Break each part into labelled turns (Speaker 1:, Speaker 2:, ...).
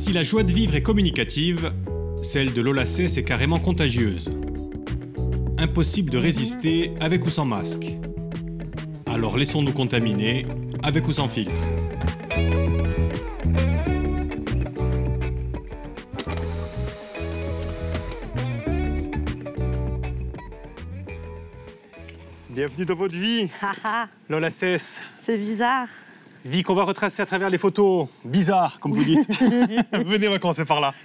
Speaker 1: Si la joie de vivre est communicative, celle de l'Olacès est carrément contagieuse. Impossible de résister avec ou sans masque. Alors laissons-nous contaminer, avec ou sans filtre. Bienvenue dans votre vie, l'Olacès.
Speaker 2: C'est bizarre.
Speaker 1: Vie qu'on va retracer à travers les photos bizarres, comme vous dites. Venez, on va commencer par là.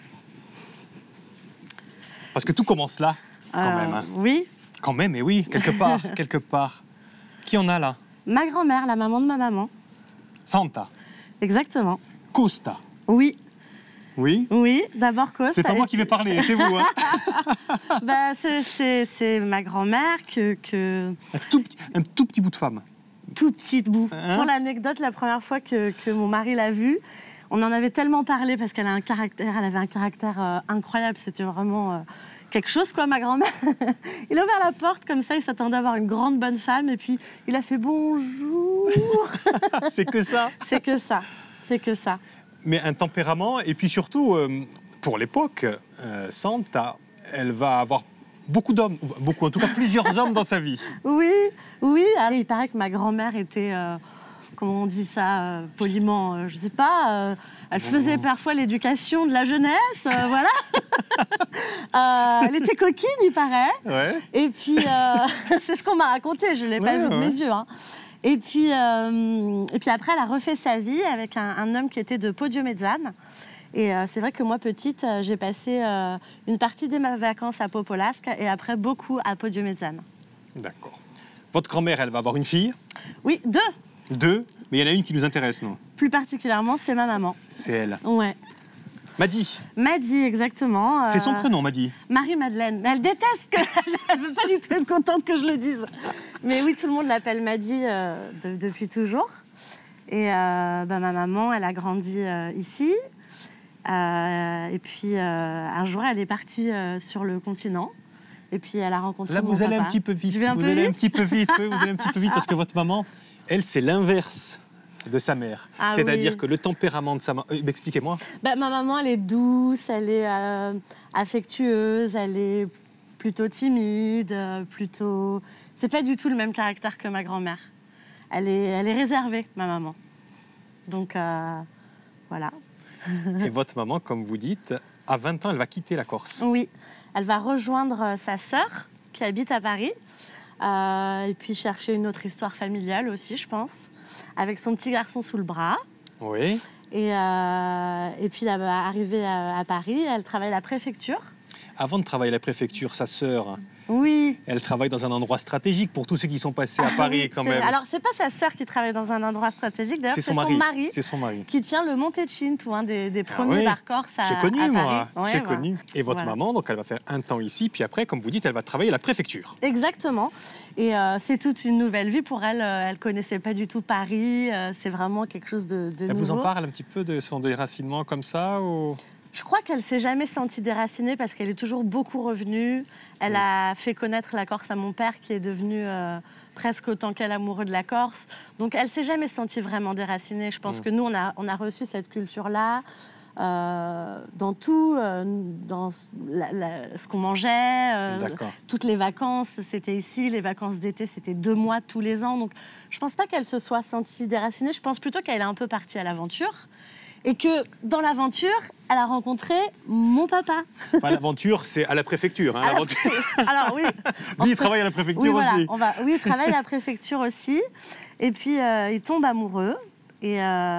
Speaker 1: Parce que tout commence là, quand même. Hein.
Speaker 2: Oui.
Speaker 1: Quand même, et oui, quelque part, quelque part. Qui en a là?
Speaker 2: Ma grand-mère, la maman de ma maman.
Speaker 1: Santa.
Speaker 2: Exactement.
Speaker 1: Costa.
Speaker 2: Oui.
Speaker 1: Oui?
Speaker 2: Oui, d'abord Costa.
Speaker 1: C'est pas moi qui vais parler, c'est vous. Hein.
Speaker 2: Bah, c'est ma grand-mère que...
Speaker 1: Un tout petit bout de femme.
Speaker 2: Tout petit bout.
Speaker 1: Hein?
Speaker 2: Pour l'anecdote, la première fois que mon mari l'a vue, on en avait tellement parlé parce qu'elle a un caractère, elle avait un caractère incroyable. C'était vraiment quelque chose, quoi, ma grand-mère. Il a ouvert la porte comme ça, il s'attendait à avoir une grande bonne femme et puis il a fait bonjour.
Speaker 1: C'est que ça.
Speaker 2: C'est que ça. C'est que ça.
Speaker 1: Mais un tempérament, et puis surtout, pour l'époque, Santa, elle va avoir beaucoup d'hommes, beaucoup, en tout cas plusieurs hommes dans sa vie.
Speaker 2: Oui, oui. Alors, il paraît que ma grand-mère était, comment on dit ça, poliment, je sais pas, elle faisait parfois l'éducation de la jeunesse, voilà. Elle était coquine, il paraît.
Speaker 1: Ouais.
Speaker 2: Et puis, c'est ce qu'on m'a raconté, je ne l'ai pas vu de mes yeux. Hein. Et puis après, elle a refait sa vie avec un homme qui était de Poggiomezzane. Et c'est vrai que moi, petite, j'ai passé une partie de mes vacances à Popolasque et après beaucoup à Poggiomezzane.
Speaker 1: D'accord. Votre grand-mère, elle va avoir une fille?
Speaker 2: Oui, deux.
Speaker 1: Deux, mais il y en a une qui nous intéresse, non?
Speaker 2: Plus particulièrement, c'est ma maman.
Speaker 1: C'est elle.
Speaker 2: Ouais.
Speaker 1: Maddy.
Speaker 2: Maddy, exactement.
Speaker 1: C'est son prénom, Maddy.
Speaker 2: Marie-Madeleine. Mais elle déteste que... Elle ne veut pas du tout être contente que je le dise. Mais oui, tout le monde l'appelle Maddy depuis toujours. Et ma maman, elle a grandi ici. Et puis, un jour, elle est partie sur le continent. Et puis, elle a rencontré
Speaker 1: là,
Speaker 2: mon
Speaker 1: vous allez
Speaker 2: papa.
Speaker 1: un petit peu vite.
Speaker 2: Je vais un
Speaker 1: vous
Speaker 2: peu
Speaker 1: allez
Speaker 2: vite
Speaker 1: un petit peu vite. Oui, vous allez un petit peu vite parce que votre maman, elle, c'est l'inverse de sa mère.
Speaker 2: Ah,
Speaker 1: c'est-à-dire
Speaker 2: oui.
Speaker 1: que le tempérament de sa maman... expliquez-moi.
Speaker 2: Ma maman, elle est douce, elle est affectueuse, elle est plutôt timide, plutôt... C'est pas du tout le même caractère que ma grand-mère. Elle est réservée, ma maman. Donc, voilà.
Speaker 1: Et votre maman, comme vous dites, à 20 ans, elle va quitter la Corse.
Speaker 2: Oui, elle va rejoindre sa sœur qui habite à Paris et puis chercher une autre histoire familiale aussi, je pense, avec son petit garçon sous le bras.
Speaker 1: Oui.
Speaker 2: Et puis, elle va arriver à Paris, elle travaille à la préfecture.
Speaker 1: Avant de travailler à la préfecture, sa sœur,
Speaker 2: Oui.
Speaker 1: elle travaille dans un endroit stratégique pour tous ceux qui sont passés à Paris quand même.
Speaker 2: Alors, c'est pas sa sœur qui travaille dans un endroit stratégique, d'ailleurs, c'est son mari.
Speaker 1: C'est son mari.
Speaker 2: Qui tient le Montecinto, un des premiers bars corse à Paris.
Speaker 1: J'ai connu, moi.
Speaker 2: Ouais,
Speaker 1: J'ai connu. Et votre maman, donc elle va faire un temps ici, puis après, comme vous dites, elle va travailler à la préfecture.
Speaker 2: Exactement. Et c'est toute une nouvelle vie pour elle. Elle connaissait pas du tout Paris. C'est vraiment quelque chose de nouveau.
Speaker 1: Elle vous en parle un petit peu de son déracinement comme ça ou...
Speaker 2: Je crois qu'elle s'est jamais sentie déracinée parce qu'elle est toujours beaucoup revenue. Elle a fait connaître la Corse à mon père qui est devenu presque autant qu'elle amoureux de la Corse. Donc elle s'est jamais sentie vraiment déracinée. Je pense que nous, on a reçu cette culture-là dans tout, dans ce qu'on mangeait. Toutes les vacances, c'était ici. Les vacances d'été, c'était 2 mois tous les ans. Donc je pense pas qu'elle se soit sentie déracinée. Je pense plutôt qu'elle est un peu partie à l'aventure. Et que dans l'aventure, elle a rencontré mon papa.
Speaker 1: Enfin, l'aventure, c'est à la préfecture. Hein,
Speaker 2: Alors oui.
Speaker 1: Lui, il travaille à la préfecture aussi.
Speaker 2: Oui, il travaille à la préfecture aussi. Et puis, il tombe amoureux. Et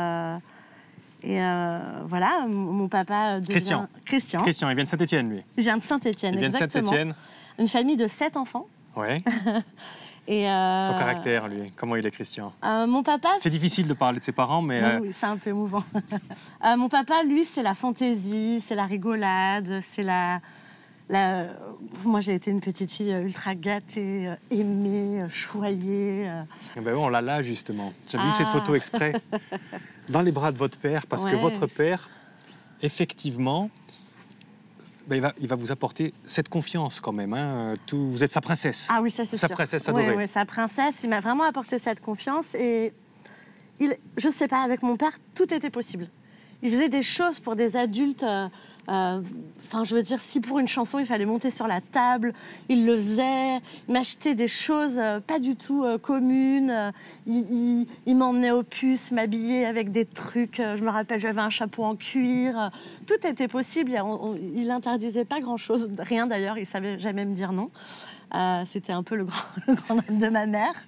Speaker 2: voilà, mon papa devient... Christian.
Speaker 1: Christian, il vient de Saint-Étienne, lui.
Speaker 2: Il vient de Saint-Étienne, exactement.
Speaker 1: Il vient de Saint-Étienne.
Speaker 2: Une famille de 7 enfants.
Speaker 1: Ouais.
Speaker 2: Et
Speaker 1: son caractère, lui, comment il est, Christian?
Speaker 2: Mon papa...
Speaker 1: C'est difficile de parler de ses parents, mais...
Speaker 2: Oui, c'est un peu émouvant. Mon papa, lui, c'est la fantaisie, c'est la rigolade, c'est Moi, j'ai été une petite fille ultra gâtée, aimée, choyée.
Speaker 1: Eh ben oui, on l'a là, justement. J'avais vu cette photo exprès. Dans les bras de votre père, parce que votre père, effectivement... Ben, il va vous apporter cette confiance quand même. Hein. Vous êtes sa princesse.
Speaker 2: Ah oui, ça c'est sûr.
Speaker 1: Sa princesse adorée.
Speaker 2: Oui, sa princesse. Il m'a vraiment apporté cette confiance. Et je sais pas, avec mon père, tout était possible. il faisait des choses pour des adultes. Enfin, je veux dire, si pour une chanson, il fallait monter sur la table, il le faisait. Il m'achetait des choses pas du tout communes. Il m'emmenait aux puces, m'habillait avec des trucs. Je me rappelle, j'avais un chapeau en cuir. Tout était possible. Il n'interdisait pas grand-chose. Rien d'ailleurs, il savait jamais me dire non. C'était un peu le grand homme de ma mère.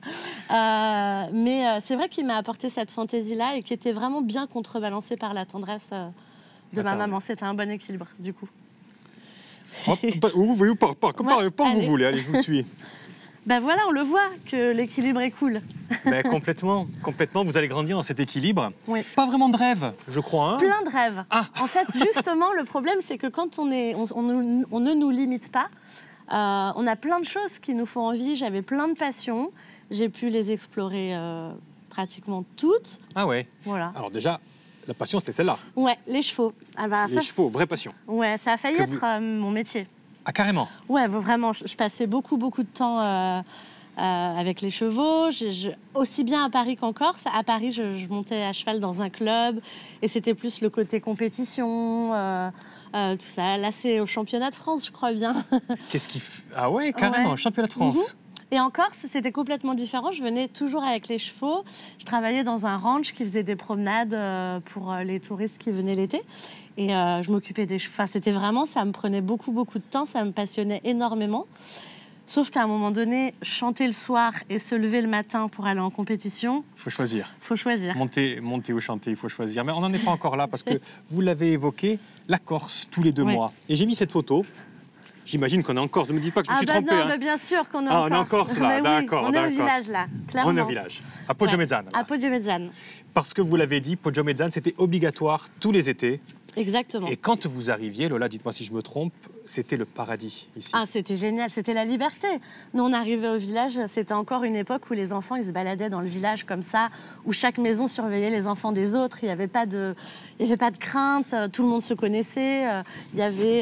Speaker 2: Mais c'est vrai qu'il m'a apporté cette fantaisie-là et qui était vraiment bien contrebalancée par la tendresse de ma maman. C'était un bon équilibre, du coup.
Speaker 1: Comme vous voulez, allez, je vous suis.
Speaker 2: Ben voilà, on le voit que l'équilibre est cool.
Speaker 1: Ben, complètement. Vous allez grandir dans cet équilibre.
Speaker 2: Oui.
Speaker 1: Pas vraiment de rêve, je crois. Hein,
Speaker 2: plein de rêves.
Speaker 1: Ah.
Speaker 2: En fait, justement, le problème, c'est que quand on ne nous limite pas, on a plein de choses qui nous font envie. J'avais plein de passions. J'ai pu les explorer pratiquement toutes.
Speaker 1: Ah ouais.
Speaker 2: Voilà.
Speaker 1: Alors déjà, la passion, c'était celle-là.
Speaker 2: Ouais, les chevaux. Ah bah,
Speaker 1: les chevaux, vraie passion.
Speaker 2: Ouais, ça a failli être mon métier.
Speaker 1: Ah, carrément.
Speaker 2: Ouais, vraiment. Je passais beaucoup de temps avec les chevaux. Aussi bien à Paris qu'en Corse. À Paris, je montais à cheval dans un club. Et c'était plus le côté compétition, tout ça. Là, c'est au championnat de France, je crois bien.
Speaker 1: Ah ouais, carrément, championnat de France.
Speaker 2: Et en Corse, c'était complètement différent. Je venais toujours avec les chevaux. Je travaillais dans un ranch qui faisait des promenades pour les touristes qui venaient l'été. Et je m'occupais des chevaux. Enfin, c'était vraiment, ça me prenait beaucoup de temps. Ça me passionnait énormément. Sauf qu'à un moment donné, chanter le soir et se lever le matin pour aller en compétition...
Speaker 1: Il faut choisir.
Speaker 2: Il faut choisir.
Speaker 1: Monter ou chanter, il faut choisir. Mais on n'en est pas encore là parce que vous l'avez évoqué, la Corse, tous les 2 mois. Et j'ai mis cette photo. J'imagine qu'on est en Corse. Ne me dites pas que je me suis trompé.
Speaker 2: Non,
Speaker 1: hein.
Speaker 2: mais bien sûr qu'on est en Corse.
Speaker 1: On est en Corse, là, d'accord.
Speaker 2: On est au village, là, clairement.
Speaker 1: On est au village, à Poggiomezzane.
Speaker 2: À Poggiomezzane.
Speaker 1: Parce que vous l'avez dit, Poggiomezzane, c'était obligatoire tous les étés.
Speaker 2: Exactement.
Speaker 1: Et quand vous arriviez, Lola, dites-moi si je me trompe, c'était le paradis ici.
Speaker 2: Ah, c'était génial, c'était la liberté. Nous, on arrivait au village, c'était encore une époque où les enfants, ils se baladaient dans le village comme ça, où chaque maison surveillait les enfants des autres, il n'y avait pas de crainte, tout le monde se connaissait, il y avait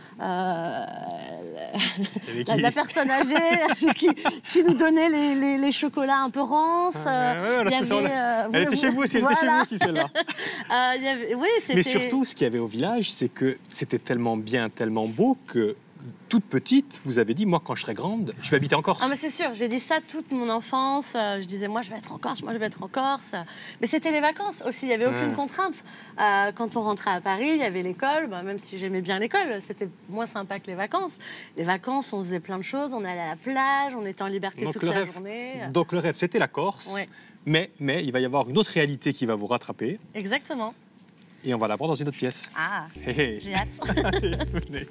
Speaker 2: la personne âgée qui nous donnait les chocolats un peu rances.
Speaker 1: Elle était chez vous aussi, celle-là.
Speaker 2: Oui,
Speaker 1: mais surtout, ce qu'il y avait au village, c'est que c'était tellement bien, tellement beau que toute petite, vous avez dit, moi, quand je serai grande, je vais habiter en Corse.
Speaker 2: Ah, mais c'est sûr, j'ai dit ça toute mon enfance. Je disais, moi, je vais être en Corse, moi, je vais être en Corse. Mais c'était les vacances aussi, il n'y avait aucune contrainte. Quand on rentrait à Paris, il y avait l'école. Même si j'aimais bien l'école, c'était moins sympa que les vacances. Les vacances, on faisait plein de choses. On allait à la plage, on était en liberté toute la journée.
Speaker 1: Donc le rêve, c'était la Corse. Ouais. Mais il va y avoir une autre réalité qui va vous rattraper.
Speaker 2: Exactement.
Speaker 1: Et on va la voir dans une autre pièce.
Speaker 2: Ah, j'ai hâte.
Speaker 1: Allez, venez.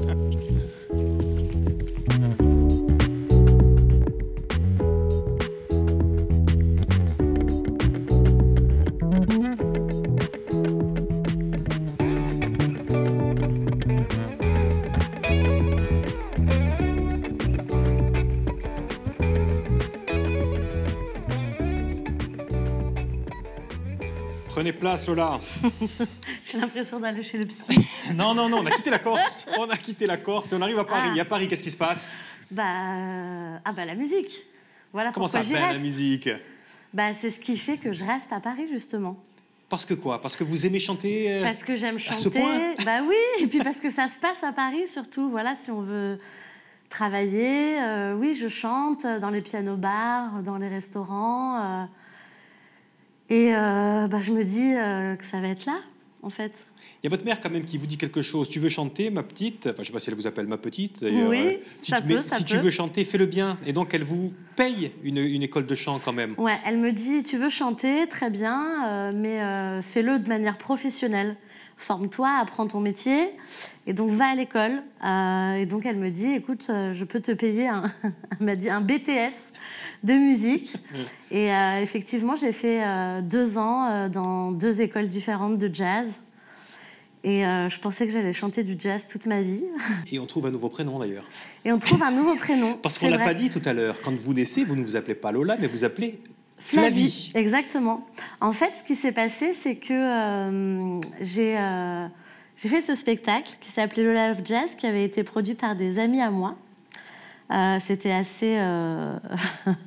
Speaker 1: Prenez place, Lola.
Speaker 2: J'ai l'impression d'aller chez le psy.
Speaker 1: Non, on a quitté la Corse. On a quitté la Corse et on arrive à Paris. Ah. À Paris, qu'est-ce qui se passe?
Speaker 2: La musique. Voilà.
Speaker 1: Comment ça, la musique?
Speaker 2: C'est ce qui fait que je reste à Paris, justement.
Speaker 1: Parce que quoi? Parce que vous aimez chanter
Speaker 2: Parce que j'aime chanter. Oui, et puis parce que ça se passe à Paris, surtout. Voilà, si on veut travailler, oui, je chante dans les pianos-bars, dans les restaurants. Et je me dis que ça va être là, en fait.
Speaker 1: Il y a votre mère quand même qui vous dit quelque chose. Tu veux chanter, ma petite? Enfin, je ne sais pas si elle vous appelle ma petite.
Speaker 2: Oui, ça peut.
Speaker 1: Si tu veux chanter, fais-le bien. Et donc, elle vous paye une école de chant quand même.
Speaker 2: Ouais, elle me dit, tu veux chanter, très bien, mais fais-le de manière professionnelle. Forme-toi, apprends ton métier, et donc va à l'école. Et donc elle me dit, écoute, je peux te payer elle m'a dit un BTS de musique. Et effectivement, j'ai fait 2 ans dans 2 écoles différentes de jazz. Et je pensais que j'allais chanter du jazz toute ma vie.
Speaker 1: Et on trouve un nouveau prénom d'ailleurs.
Speaker 2: Et on trouve un nouveau prénom.
Speaker 1: Parce qu'on ne l'a pas dit tout à l'heure. Quand vous naissez, vous ne vous appelez pas Lola, mais vous appelez Flavie.
Speaker 2: Exactement. En fait, ce qui s'est passé, c'est que j'ai fait ce spectacle qui s'appelait Lola Love Jazz, qui avait été produit par des amis à moi. C'était assez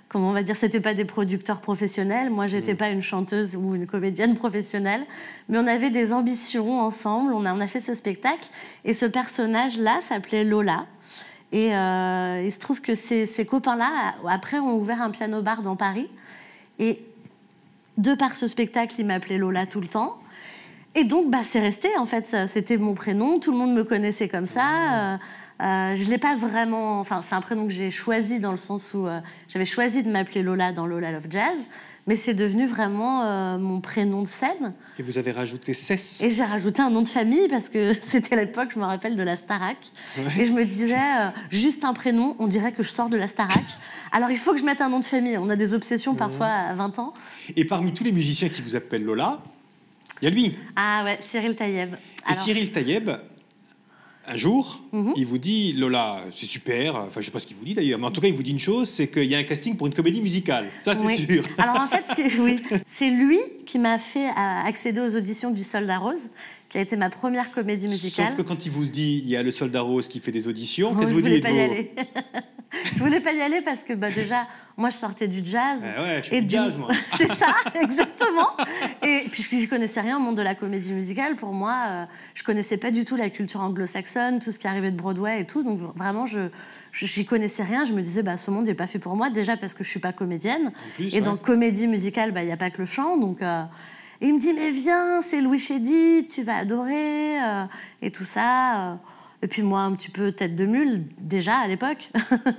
Speaker 2: comment on va dire, c'était pas des producteurs professionnels. Moi, j'étais pas une chanteuse ou une comédienne professionnelle, mais on avait des ambitions ensemble. On a fait ce spectacle et ce personnage-là s'appelait Lola. Et il se trouve que ces copains-là, après, ont ouvert un piano-bar dans Paris. Et de par ce spectacle, ils m'appelaient Lola tout le temps. Et donc, bah, c'est resté, en fait. C'était mon prénom. Tout le monde me connaissait comme ça. Je l'ai pas vraiment... Enfin, c'est un prénom que j'ai choisi dans le sens où j'avais choisi de m'appeler Lola dans Lola Love Jazz, mais c'est devenu vraiment mon prénom de scène.
Speaker 1: Et vous avez rajouté Cess.
Speaker 2: Et j'ai rajouté un nom de famille parce que c'était à l'époque, je me rappelle, de la Starac. Ouais. Et je me disais, juste un prénom, on dirait que je sors de la Starac. Alors il faut que je mette un nom de famille. On a des obsessions parfois à 20 ans.
Speaker 1: Et parmi tous les musiciens qui vous appellent Lola, il y a lui.
Speaker 2: Ah ouais, Cyril Taïeb.
Speaker 1: Et Cyril Taïeb, un jour, il vous dit, Lola, c'est super, enfin je ne sais pas ce qu'il vous dit d'ailleurs, mais en tout cas il vous dit une chose, c'est qu'il y a un casting pour une comédie musicale, ça c'est sûr.
Speaker 2: Alors en fait, c'est lui qui m'a fait accéder aux auditions du Soldat Rose, qui a été ma première comédie musicale.
Speaker 1: Sauf que quand il vous dit, il y a le Soldat Rose qui fait des auditions, qu'est-ce que
Speaker 2: vous
Speaker 1: vous dites?
Speaker 2: Je voulais pas y aller. Je voulais pas y aller parce que bah, déjà, moi je sortais du jazz.
Speaker 1: Ouais, je suis du jazz, moi.
Speaker 2: C'est ça, exactement. Et puisque je connaissais rien au monde de la comédie musicale, pour moi, je connaissais pas du tout la culture anglo-saxonne, tout ce qui arrivait de Broadway et tout. Donc vraiment, j'y connaissais rien. Je me disais, bah, ce monde n'est pas fait pour moi. Déjà parce que je suis pas comédienne. Plus, et dans comédie musicale, bah, y a pas que le chant. Donc, et il me dit, mais viens, c'est Louis Chédid, tu vas adorer, et tout ça. Et puis moi, un petit peu tête de mule, déjà, à l'époque.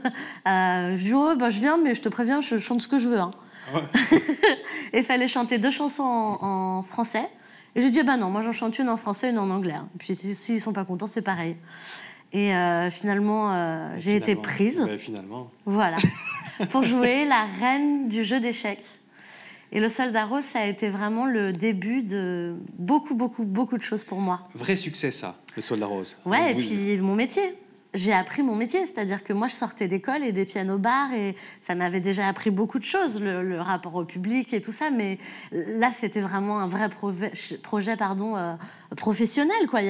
Speaker 2: Je dis, oh, bah, je viens, mais je te préviens, je chante ce que je veux. Hein. Ouais. Et il fallait chanter 2 chansons en français. Et j'ai dit, bah non, moi j'en chante une en français et une en anglais. Et puis s'ils sont pas contents, c'est pareil. Et finalement, j'ai été prise.
Speaker 1: Bah, finalement.
Speaker 2: Voilà. Pour jouer la reine du jeu d'échecs. Et le Soldat Rose, ça a été vraiment le début de beaucoup de choses pour moi.
Speaker 1: Vrai succès, ça, le Soldat Rose.
Speaker 2: Ouais, et puis mon métier. J'ai appris mon métier, c'est-à-dire que moi, je sortais d'école et des pianos-bars, et ça m'avait déjà appris beaucoup de choses, le rapport au public et tout ça, mais là, c'était vraiment un vrai projet professionnel, quoi.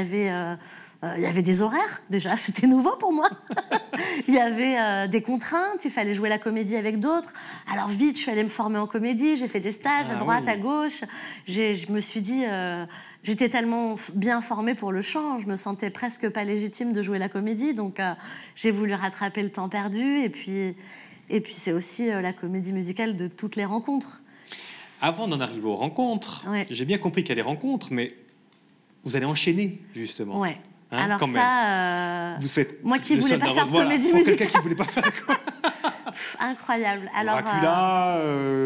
Speaker 2: Il y avait des horaires, déjà, c'était nouveau pour moi. Il y avait des contraintes, il fallait jouer la comédie avec d'autres. Alors vite, je suis allée me former en comédie, j'ai fait des stages à droite, à gauche. Je me suis dit, j'étais tellement bien formée pour le chant, je me sentais presque pas légitime de jouer la comédie, donc j'ai voulu rattraper le temps perdu. Et puis c'est aussi la comédie musicale de toutes les rencontres.
Speaker 1: Avant d'en arriver aux rencontres, j'ai bien compris qu'il y a des rencontres, mais vous allez enchaîner, justement.
Speaker 2: Ouais.
Speaker 1: Hein,
Speaker 2: alors ça,
Speaker 1: vous faites
Speaker 2: moi qui voulais pas faire de comédie musicale.
Speaker 1: Quelqu'un qui voulait pas faire
Speaker 2: incroyable. Alors,
Speaker 1: Dracula,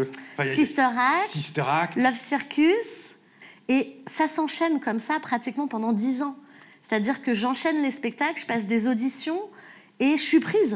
Speaker 2: Sister Act, Love Circus, et ça s'enchaîne comme ça pratiquement pendant 10 ans. C'est-à-dire que j'enchaîne les spectacles, je passe des auditions et je suis prise.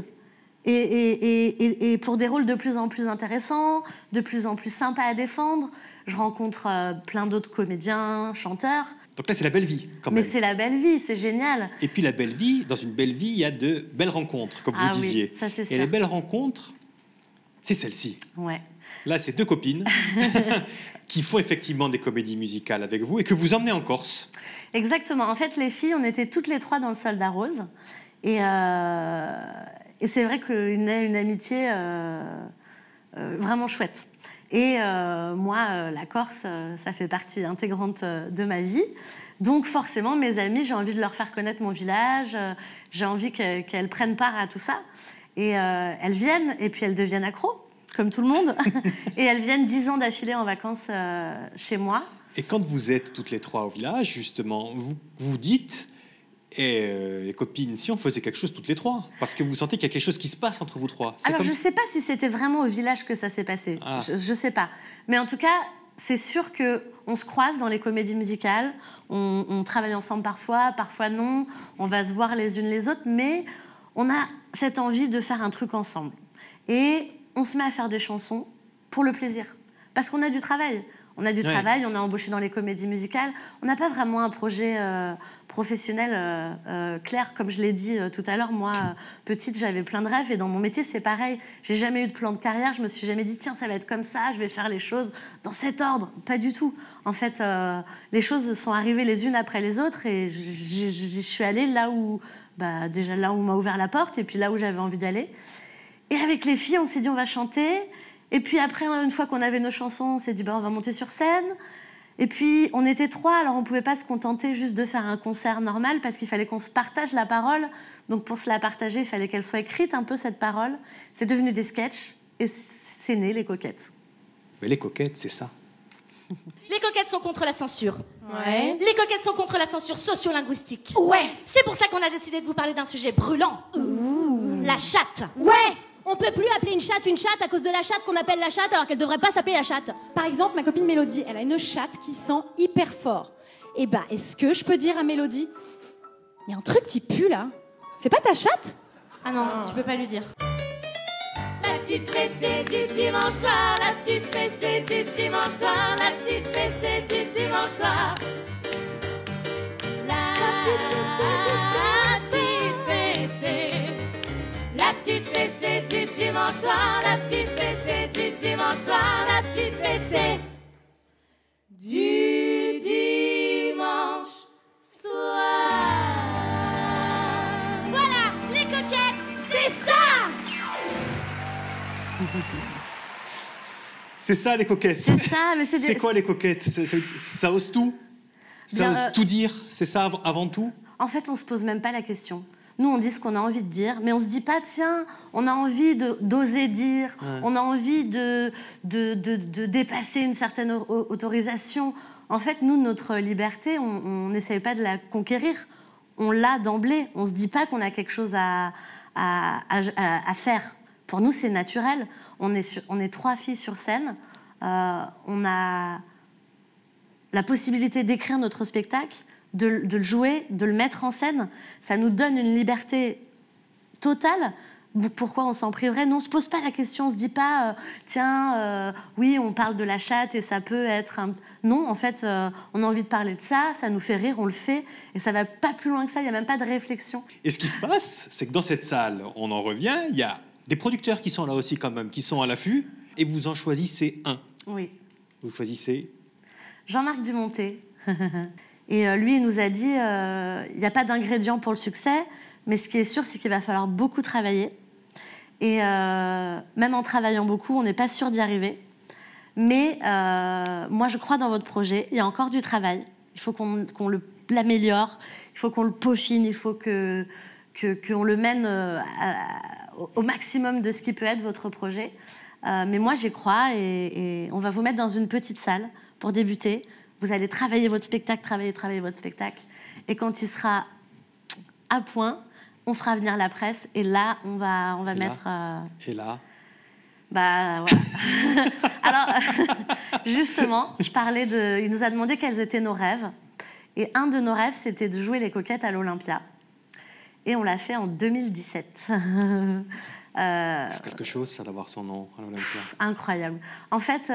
Speaker 2: Et pour des rôles de plus en plus intéressants, de plus en plus sympas à défendre, je rencontre plein d'autres comédiens, chanteurs.
Speaker 1: Donc là, c'est la belle vie, quand même.
Speaker 2: Mais c'est la belle vie, c'est génial.
Speaker 1: Et puis la belle vie, dans une belle vie, il y a de belles rencontres, comme vous disiez.
Speaker 2: Oui, ça c'est sûr.
Speaker 1: Et les belles rencontres, c'est celle-ci.
Speaker 2: Ouais.
Speaker 1: Là, c'est 2 copines qui font effectivement des comédies musicales avec vous et que vous emmenez en Corse.
Speaker 2: Exactement. En fait, les filles, on était toutes les 3 dans le Soldat Rose. Et c'est vrai qu'une amitié vraiment chouette. Et moi, la Corse, ça fait partie intégrante de ma vie. Donc forcément, mes amies, j'ai envie de leur faire connaître mon village, j'ai envie qu'elles prennent part à tout ça. Et elles viennent, et puis elles deviennent accros, comme tout le monde. Et elles viennent 10 ans d'affilée en vacances chez moi. Et
Speaker 1: quand vous êtes toutes les 3 au village, justement, vous dites... Et les copines, si on faisait quelque chose toutes les 3, parce que vous sentez qu'il y a quelque chose qui se passe entre vous 3.
Speaker 2: Alors je ne sais pas si c'était vraiment au village que ça s'est passé, je ne sais pas. Mais en tout cas, c'est sûr qu'on se croise dans les comédies musicales, on travaille ensemble parfois non, on va se voir les unes les autres, mais on a cette envie de faire un truc ensemble. Et on se met à faire des chansons pour le plaisir, parce qu'on a du travail. On a du travail, on a embauché dans les comédies musicales. On n'a pas vraiment un projet professionnel clair. Comme je l'ai dit tout à l'heure, moi, petite, j'avais plein de rêves. Et dans mon métier, c'est pareil. J'ai jamais eu de plan de carrière. Je me suis jamais dit, tiens, ça va être comme ça, je vais faire les choses dans cet ordre. Pas du tout. En fait, les choses sont arrivées les unes après les autres. Et je suis allée là où, déjà là où on m'a ouvert la porte et puis là où j'avais envie d'aller. Et avec les filles, on s'est dit on va chanter. Et puis après, une fois qu'on avait nos chansons, on s'est dit on va monter sur scène. Et puis on était 3, alors on ne pouvait pas se contenter juste de faire un concert normal parce qu'il fallait qu'on se partage la parole. Donc pour se la partager, il fallait qu'elle soit écrite un peu cette parole. C'est devenu des sketchs et c'est né Les Coquettes.
Speaker 1: Mais Les Coquettes, c'est ça.
Speaker 3: Les coquettes sont contre la censure.
Speaker 4: Ouais.
Speaker 3: Les coquettes sont contre la censure sociolinguistique.
Speaker 4: Ouais.
Speaker 3: C'est pour ça qu'on a décidé de vous parler d'un sujet brûlant. La chatte.
Speaker 4: Ouais. On peut plus appeler une chatte à cause de la chatte qu'on appelle la chatte alors qu'elle devrait pas s'appeler la chatte.
Speaker 5: Par exemple, ma copine Mélodie, elle a une chatte qui sent hyper fort. Et bah, est-ce que je peux dire à Mélodie, il y a un truc qui pue là? C'est pas ta chatte?
Speaker 3: Ah non, tu peux pas lui dire. La petite fessée du dimanche soir, la petite fessée du dimanche soir, la petite fessée du dimanche soir. La petite fessée, la petite fessée du dimanche soir, la petite fessée du dimanche soir, la petite fessée du dimanche soir. Voilà, les coquettes, c'est ça!
Speaker 1: C'est ça, Les Coquettes.
Speaker 2: C'est ça, mais
Speaker 1: C'est quoi, Les Coquettes? Ça ose tout? Ça ose tout dire? C'est ça avant tout?
Speaker 2: En fait, on ne se pose même pas la question. Nous, on dit ce qu'on a envie de dire, mais on ne se dit pas, tiens, on a envie d'oser dire, on a envie de dépasser une certaine autorisation. En fait, nous, notre liberté, on n'essaye pas de la conquérir. On l'a d'emblée. On ne se dit pas qu'on a quelque chose à faire. Pour nous, c'est naturel. On est 3 filles sur scène. On a la possibilité d'écrire notre spectacle, de le jouer, de le mettre en scène. Ça nous donne une liberté totale. Pourquoi on s'en priverait? Non, on ne se pose pas la question. On ne se dit pas, oui, on parle de la chatte et ça peut être... Non, en fait, on a envie de parler de ça, ça nous fait rire, on le fait. Et ça ne va pas plus loin que ça, il n'y a même pas de réflexion.
Speaker 1: Et ce qui se passe, c'est que dans cette salle, on en revient, il y a des producteurs qui sont là aussi quand même, qui sont à l'affût, et vous en choisissez un.
Speaker 2: Oui.
Speaker 1: Vous choisissez
Speaker 2: Jean-Marc Dumonté. Et lui, il nous a dit, il n'y a pas d'ingrédient pour le succès, mais ce qui est sûr, c'est qu'il va falloir beaucoup travailler. Et même en travaillant beaucoup, on n'est pas sûr d'y arriver. Mais moi, je crois dans votre projet. Il y a encore du travail. Il faut qu'on l'améliore, il faut qu'on le peaufine, il faut qu'on le mène au maximum de ce qui peut être votre projet. Mais moi, j'y crois et on va vous mettre dans une petite salle pour débuter. Vous allez travailler votre spectacle, travailler votre spectacle. Et quand il sera à point, on fera venir la presse et là, on va
Speaker 1: et
Speaker 2: mettre...
Speaker 1: Là et là
Speaker 2: Bah, voilà. Alors, justement, il nous a demandé quels étaient nos rêves. Et un de nos rêves, c'était de jouer Les Coquettes à l'Olympia. Et on l'a fait en 2017.
Speaker 1: C'est quelque chose, ça, d'avoir son nom à l'Olympia.
Speaker 2: Incroyable. En fait,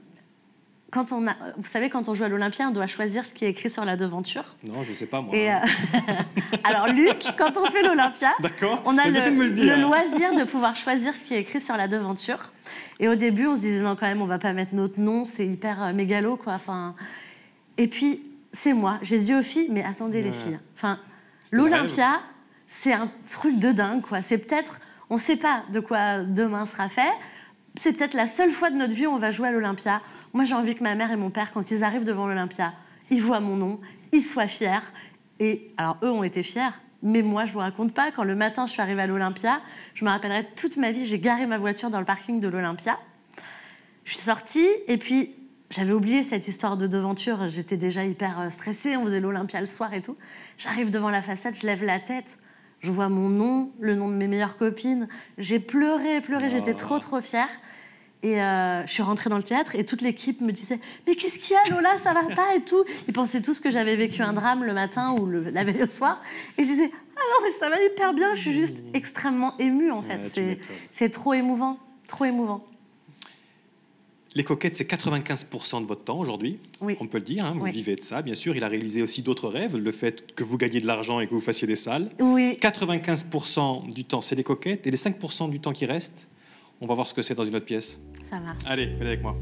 Speaker 2: vous savez, quand on joue à l'Olympia, on doit choisir ce qui est écrit sur la devanture.
Speaker 1: Non, je ne sais pas, moi.
Speaker 2: Et alors, Luc, quand on fait l'Olympia, on a le loisir de pouvoir choisir ce qui est écrit sur la devanture. Et au début, on se disait, non, quand même, on ne va pas mettre notre nom, c'est hyper mégalo, quoi. Enfin... Et puis, c'est moi. J'ai dit aux filles, mais attendez, les filles. Enfin, l'Olympia, c'est un truc de dingue, quoi. C'est peut-être... On ne sait pas de quoi demain sera fait. C'est peut-être la seule fois de notre vie où on va jouer à l'Olympia. Moi, j'ai envie que ma mère et mon père, quand ils arrivent devant l'Olympia, ils voient mon nom, ils soient fiers. Et alors, eux ont été fiers, mais moi, je vous raconte pas. Quand le matin, je suis arrivée à l'Olympia, je me rappellerai toute ma vie, j'ai garé ma voiture dans le parking de l'Olympia. Je suis sortie, et puis j'avais oublié cette histoire de devanture. J'étais déjà hyper stressée, on faisait l'Olympia le soir et tout. J'arrive devant la façade, je lève la tête. Je vois mon nom, le nom de mes meilleures copines. J'ai pleuré, j'étais trop fière. Et je suis rentrée dans le théâtre et toute l'équipe me disait « Mais qu'est-ce qu'il y a, Lola, ça va pas ?» et tout. Ils pensaient tous que j'avais vécu un drame le matin ou la veille au soir. Et je disais « Ah non, mais ça va hyper bien, je suis juste extrêmement émue, en fait. C'est trop émouvant, trop émouvant. »
Speaker 1: Les Coquettes, c'est 95% de votre temps aujourd'hui,
Speaker 2: oui.
Speaker 1: On peut le dire, hein, vous vivez de ça, bien sûr. Il a réalisé aussi d'autres rêves, le fait que vous gagniez de l'argent et que vous fassiez des salles.
Speaker 2: Oui.
Speaker 1: 95% du temps, c'est les Coquettes, et les 5% du temps qui reste, on va voir ce que c'est dans une autre pièce.
Speaker 2: Ça marche.
Speaker 1: Allez, venez avec moi.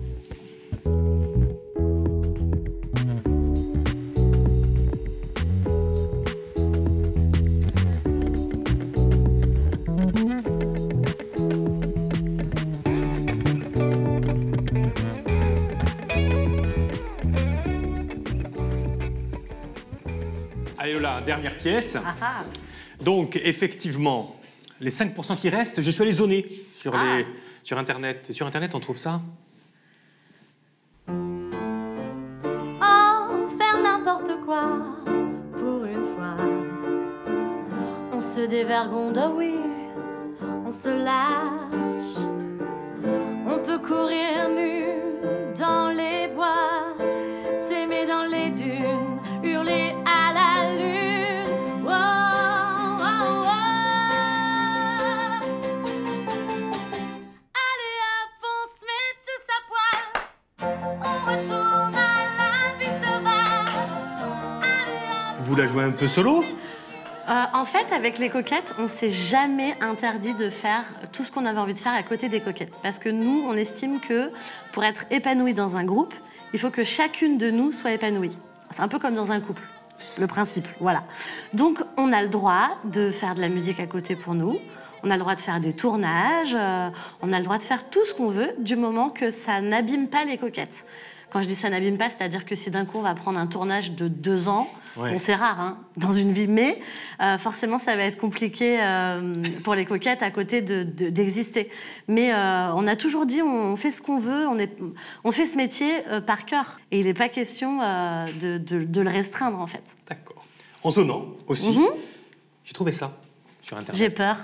Speaker 1: la dernière pièce. Donc, effectivement, les 5% qui restent, je suis allé zoner sur Internet. Et sur Internet, on trouve ça.
Speaker 3: Oh, faire n'importe quoi pour une fois. On se dévergonde, oh oui, on se lâche. On peut courir nu dans les bois, s'aimer dans les dunes, hurler à la lune. Oh, oh, oh. Allez hop, on se met tous à poil. On retourne à la vie sauvage.
Speaker 1: Vous la jouez un peu solo?
Speaker 2: En fait, avec les coquettes, on s'est jamais interdit de faire tout ce qu'on avait envie de faire à côté des coquettes. Parce que nous, on estime que pour être épanoui dans un groupe, il faut que chacune de nous soit épanouie. C'est un peu comme dans un couple, le principe, voilà. Donc, on a le droit de faire de la musique à côté pour nous. On a le droit de faire des tournages. On a le droit de faire tout ce qu'on veut du moment que ça n'abîme pas les coquettes. Quand je dis ça n'abîme pas, c'est-à-dire que si d'un coup on va prendre un tournage de 2 ans, bon, c'est rare hein, dans une vie, mais forcément ça va être compliqué pour les coquettes à côté d'exister. Mais on a toujours dit on fait ce qu'on veut, on fait ce métier par cœur. Et il n'est pas question de le restreindre en fait.
Speaker 1: D'accord. En zonant aussi, j'ai trouvé ça sur Internet.
Speaker 2: J'ai peur.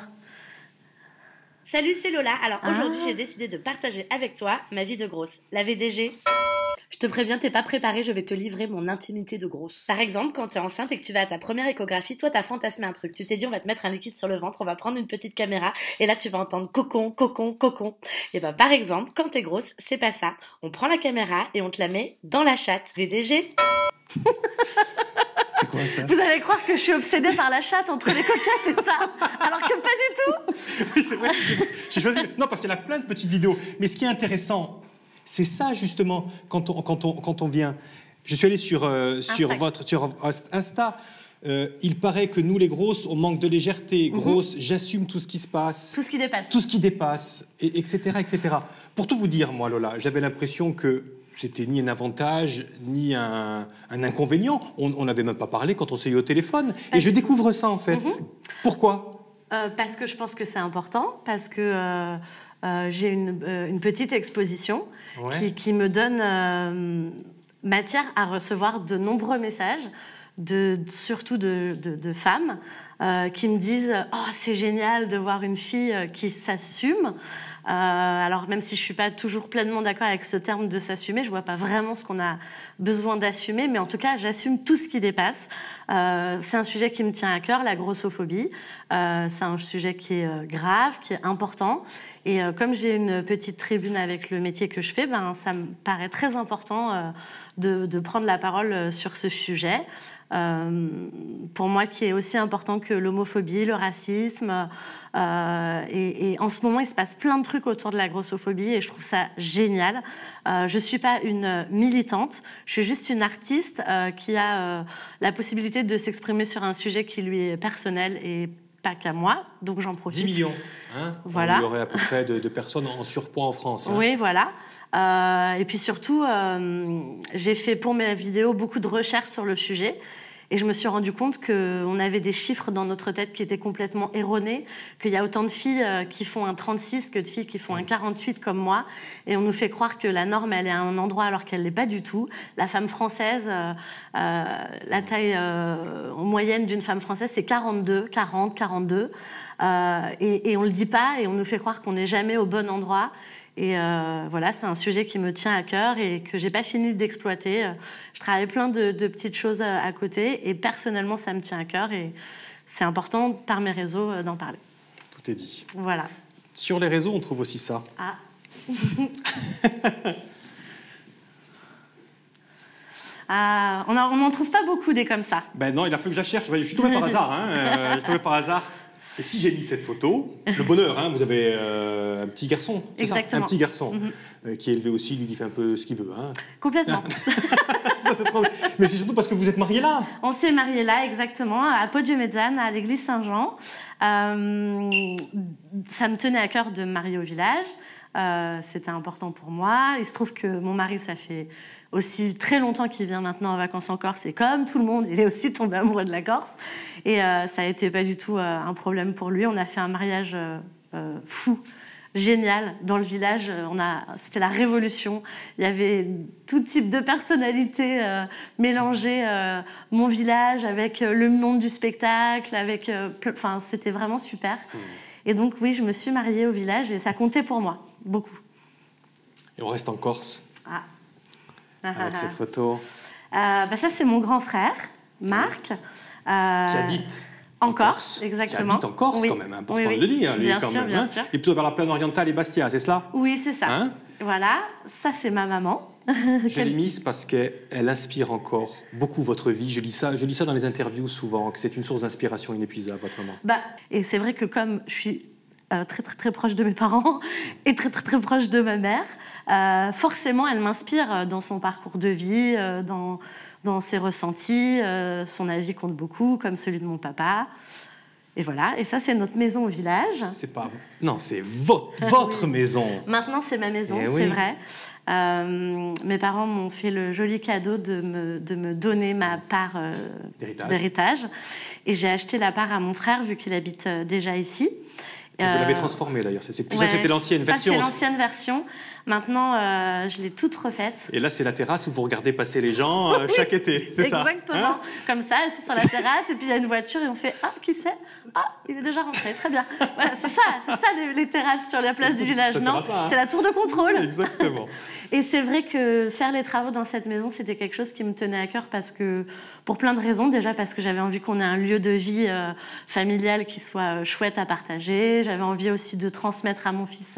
Speaker 6: Salut, c'est Lola. Alors aujourd'hui, j'ai décidé de partager avec toi ma vie de grosse. La VDG.
Speaker 2: Je te préviens, t'es pas préparée, je vais te livrer mon intimité de grosse.
Speaker 6: Par exemple, quand tu es enceinte et que tu vas à ta première échographie, toi, t'as fantasmé un truc. Tu t'es dit, on va te mettre un liquide sur le ventre, on va prendre une petite caméra, et là, tu vas entendre cocon, cocon, cocon. Et bah, par exemple, quand t'es grosse, c'est pas ça. On prend la caméra et on te la met dans la chatte. VDG.
Speaker 1: C'est quoi ça?
Speaker 2: Vous allez croire que je suis obsédée par la chatte entre les coquettes et ça, alors que pas du tout.
Speaker 1: Oui, c'est vrai. J'ai choisi. Non, parce qu'il y a plein de petites vidéos. Mais ce qui est intéressant, c'est ça justement quand on vient. Je suis allé sur Insta. Il paraît que nous les grosses, on manque de légèreté. Grosse, j'assume tout ce qui se passe.
Speaker 2: Tout ce qui dépasse.
Speaker 1: Tout ce qui dépasse, etc., etc. Pour tout vous dire, moi, Lola, j'avais l'impression que c'était ni un avantage, ni un inconvénient. On n'avait même pas parlé quand on s'est eu au téléphone. Et je découvre ça, en fait. Pourquoi ?
Speaker 2: Parce que je pense que c'est important, parce que j'ai une petite exposition qui me donne matière à recevoir de nombreux messages, surtout de femmes, qui me disent « Oh, c'est génial de voir une fille qui s'assume ». Alors même si je ne suis pas toujours pleinement d'accord avec ce terme de s'assumer, je ne vois pas vraiment ce qu'on a besoin d'assumer, mais en tout cas, j'assume tout ce qui dépasse. C'est un sujet qui me tient à cœur, la grossophobie. C'est un sujet qui est grave, qui est important. Et comme j'ai une petite tribune avec le métier que je fais, ça me paraît très important de prendre la parole sur ce sujet. Pour moi, qui est aussi important que l'homophobie, le racisme. Et en ce moment, il se passe plein de trucs autour de la grossophobie et je trouve ça génial. Je ne suis pas une militante, je suis juste une artiste qui a la possibilité de s'exprimer sur un sujet qui lui est personnel et pas qu'à moi, donc j'en profite.
Speaker 1: 10 millions, hein.
Speaker 2: Voilà.
Speaker 1: Il y aurait à peu près de personnes en surpoids en France. Hein.
Speaker 2: Oui, voilà. Et puis surtout, j'ai fait pour mes vidéos beaucoup de recherches sur le sujet. Et je me suis rendu compte qu'on avait des chiffres dans notre tête qui étaient complètement erronés, qu'il y a autant de filles qui font un 36 que de filles qui font un 48 comme moi. Et on nous fait croire que la norme, elle est à un endroit alors qu'elle ne l'est pas du tout. La femme française, la taille en moyenne d'une femme française, c'est 42, 40, 42. Et on ne le dit pas et on nous fait croire qu'on n'est jamais au bon endroit. Et voilà, c'est un sujet qui me tient à cœur et que j'ai pas fini d'exploiter. Je travaille plein de petites choses à côté et personnellement, ça me tient à cœur et c'est important par mes réseaux d'en parler.
Speaker 1: Tout est dit.
Speaker 2: Voilà.
Speaker 1: Sur les réseaux, on trouve aussi ça.
Speaker 2: Ah. On n'en trouve pas beaucoup des comme ça.
Speaker 1: Ben non, il a fallu que je la cherche. Je suis tombé par hasard. Hein. Je suis tombé par hasard. Et si j'ai mis cette photo, le bonheur, hein, vous avez un petit garçon, c'est ça ? Un petit garçon qui est élevé aussi, lui qui fait un peu ce qu'il veut. Hein.
Speaker 2: Complètement.
Speaker 1: Ça, c'est trop... Mais c'est surtout parce que vous êtes mariés là.
Speaker 2: On s'est mariés là, exactement, à Poggiomezzane, à l'église Saint-Jean. Ça me tenait à cœur de me marier au village. C'était important pour moi. Il se trouve que mon mari, ça fait aussi très longtemps qu'il vient maintenant en vacances en Corse. Et comme tout le monde, il est aussi tombé amoureux de la Corse. Et ça a été pas du tout un problème pour lui. On a fait un mariage fou, génial, dans le village. C'était la révolution. Il y avait tout type de personnalités mélangées. Mon village avec le monde du spectacle, c'était vraiment super. Et donc oui, je me suis mariée au village et ça comptait pour moi, beaucoup.
Speaker 1: Et on reste en Corse. Avec cette photo.
Speaker 2: Ça, c'est mon grand frère, Marc.
Speaker 1: Qui habite en Corse.
Speaker 2: Exactement.
Speaker 1: Qui habite en Corse,
Speaker 2: oui.
Speaker 1: quand même, important de le dire. Lui,
Speaker 2: Bien
Speaker 1: quand
Speaker 2: sûr,
Speaker 1: même,
Speaker 2: bien sûr.
Speaker 1: Il est plutôt vers la plaine orientale et Bastia, c'est cela?
Speaker 2: Oui, c'est ça.
Speaker 1: Hein?
Speaker 2: Voilà, ça, c'est ma maman.
Speaker 1: Je l'ai mise parce qu'elle inspire encore beaucoup votre vie. Je lis ça dans les interviews souvent, que c'est une source d'inspiration inépuisable, votre maman.
Speaker 2: Et c'est vrai que comme je suis très, très, très proche de mes parents et très, très, très proche de ma mère, forcément, elle m'inspire dans son parcours de vie, dans ses ressentis. Son avis compte beaucoup, comme celui de mon papa. Et voilà, et ça, c'est notre maison au village.
Speaker 1: C'est pas... Non, c'est votre maison.
Speaker 2: Maintenant, c'est ma maison, c'est vrai. Mes parents m'ont fait le joli cadeau de me donner ma part d'héritage. Et j'ai acheté la part à mon frère, vu qu'il habite déjà ici.
Speaker 1: Vous l'avez transformée, d'ailleurs. Ça, c'était l'ancienne version.
Speaker 2: Ça, c'est l'ancienne version. Maintenant, je l'ai toute refaite.
Speaker 1: Et là, c'est la terrasse où vous regardez passer les gens chaque été, c'est ça?
Speaker 2: Exactement. Comme ça, assis sur la terrasse, et puis il y a une voiture, et on fait « Ah, qui c'est? Ah, il est déjà rentré, très bien. » Voilà, c'est ça les terrasses sur la place du village, non? C'est la tour de contrôle.
Speaker 1: Exactement.
Speaker 2: Et c'est vrai que faire les travaux dans cette maison, c'était quelque chose qui me tenait à cœur pour plein de raisons. Déjà parce que j'avais envie qu'on ait un lieu de vie familial qui soit chouette à partager. J'avais envie aussi de transmettre à mon fils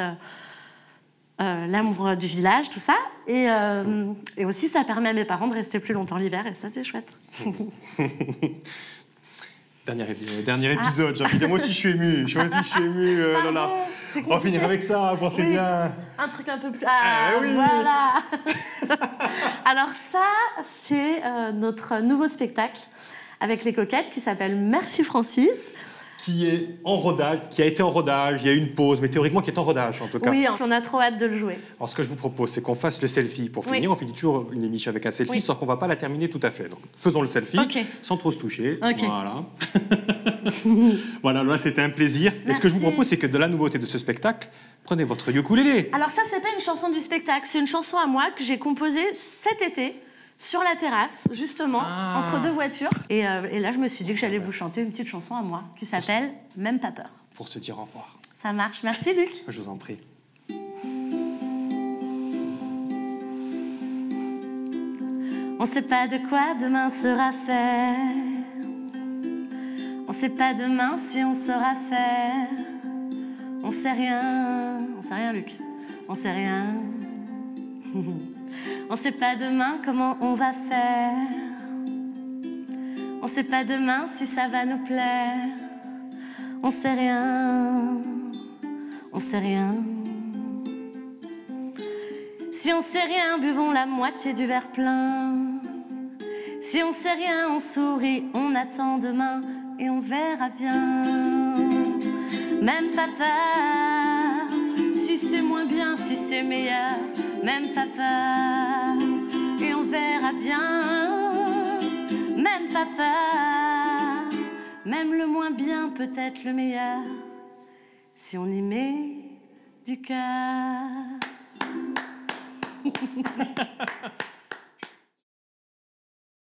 Speaker 2: l'amour du village, tout ça. Et aussi, ça permet à mes parents de rester plus longtemps l'hiver, et ça, c'est chouette.
Speaker 1: Dernier épisode, j'ai envie de dire, moi aussi je suis ému. Lola. On va finir avec ça, pensez bien.
Speaker 2: Un truc un peu plus...
Speaker 1: oui.
Speaker 2: Voilà. Alors ça, c'est notre nouveau spectacle avec les coquettes qui s'appelle Merci Francis.
Speaker 1: Qui est en rodage, qui a été en rodage, il y a eu une pause, mais théoriquement qui est en rodage en tout cas.
Speaker 2: Oui, on a trop hâte de le jouer.
Speaker 1: Alors ce que je vous propose, c'est qu'on fasse le selfie. Pour finir, on finit toujours une émission avec un selfie, sauf qu'on ne va pas la terminer tout à fait. Donc faisons le selfie, sans trop se toucher. Voilà. Voilà, là c'était un plaisir. Et ce que je vous propose, c'est que de la nouveauté de ce spectacle, prenez votre ukulélé.
Speaker 2: Alors ça, c'est pas une chanson du spectacle, c'est une chanson à moi que j'ai composée cet été. Sur la terrasse, justement, entre deux voitures. Et là, je me suis dit que j'allais vous chanter une petite chanson à moi, qui s'appelle « Même pas peur ».
Speaker 1: Pour se dire au revoir.
Speaker 2: Ça marche. Merci, Luc.
Speaker 1: Je vous en prie.
Speaker 2: On sait pas de quoi demain sera fait. On sait pas demain si on saura faire. On sait rien. On sait rien, Luc. On sait rien. On sait pas demain comment on va faire. On sait pas demain si ça va nous plaire. On sait rien. On sait rien. Si on sait rien, buvons la moitié du verre plein. Si on sait rien, on sourit, on attend demain et on verra bien. Même pas peur, si c'est moins bien, si c'est meilleur. Même pas peur, et on verra bien. Même pas peur, même le moins bien peut être le meilleur, si on y met du cœur.